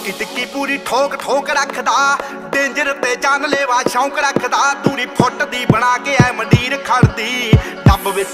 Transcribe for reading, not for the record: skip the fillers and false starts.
ਟਿੱਕੀ ਟਿੱਕੀ ਪੂਰੀ ਠੋਕ ਠੋਕ ਰੱਖਦਾ ਡੇਂਜਰ ਤੇ ਜਾਨ ਲੈਵਾ ਸ਼ੌਂਕ ਰੱਖਦਾ ਦੂਰੀ ਫੁੱਟ ਦੀ ਬਣਾ ਕੇ ਐ ਮੰਡੀਰ ਖੜਦੀ ਡੱਬ ਵਿੱਚ